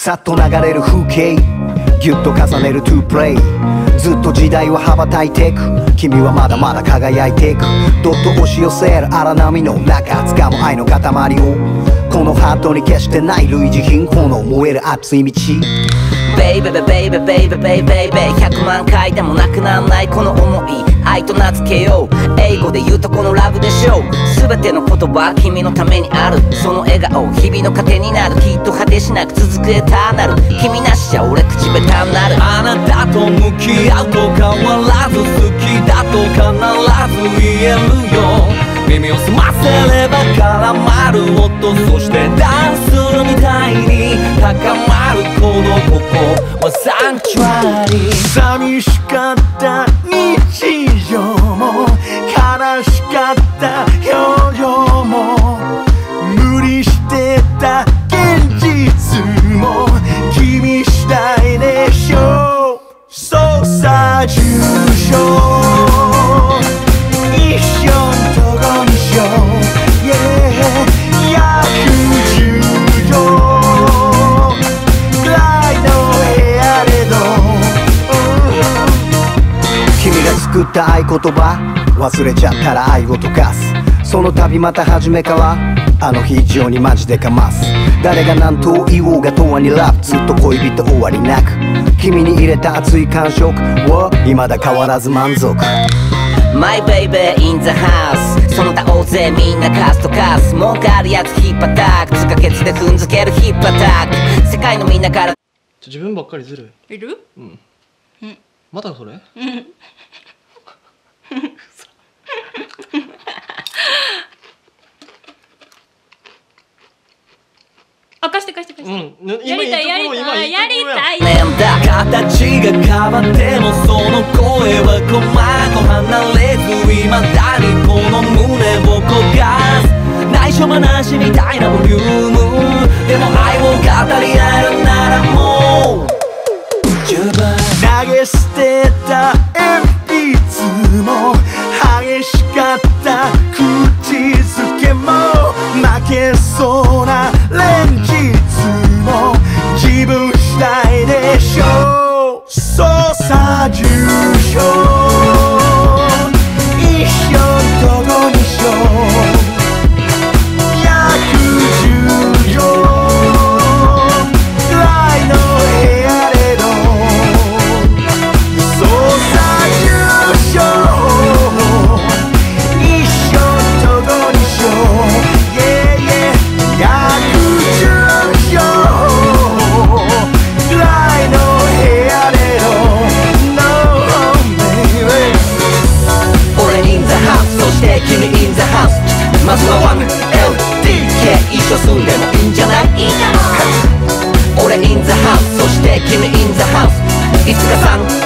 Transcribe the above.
さっと流れる風景ぎゅっと重ねる to play ずっと時代は羽ばたいてく君はまだまだ輝いていくどっと押し寄せる荒波の中掴む愛の塊をこのハートに決してない類似品炎燃える熱い道ベイベベベイベベイベベイベイベ100万回でもなくならないこの想い愛と名付けよう英語で言うとこのラブでしょう全ての言葉は君のためにあるその笑顔日々の糧になるきっと果てしなく続くエターナル君なしじゃ俺口下手になるあなたと向き合うと変わらず好きだと必ず言えるよ耳を澄ませれば絡まる音そしてダンスするみたいに高まるこのここはサンチュアリ寂しかった日常も悲しかった表情も無理してた現実も君次第でしょうそうさ重症一緒とごにしよう Yeah 110度ぐらいの部屋でど君が作った合言葉忘れちゃったら愛を溶かすその度また初めからあの日以上にマジでかます誰が何と言おうが永遠にラブずっと恋人終わりなく君に入れた熱い感触を未だ変わらず満足 My baby in the house その他大勢みんなカスとカス文句あるやつヒップアタックつかけつで踏んづけるヒップアタック世界のみんなから自分ばっかりずるいる？ まだそれ？ あ、貸して貸して貸して。や今りたいやりたいやりたい。 形が変わってもその声はコマと離れず未だにこの胸を焦がす内緒話みたいなボリュームでも愛を語り合えるならもう十分投げ捨てた鉛筆も激しかった口づけも負けそうな連日も自分次第でしょうそうさ重症一緒どこにしよう110畳ぐらいの部屋でどそうさ重症一緒どこにしよう Yeah yeah 110畳ぐらいの部屋でど No baby 俺 in the house そして君 in the house まずは 1LDK 一緒住んでもいいんじゃないいいかも俺 in the house そして君 in the house いつかさん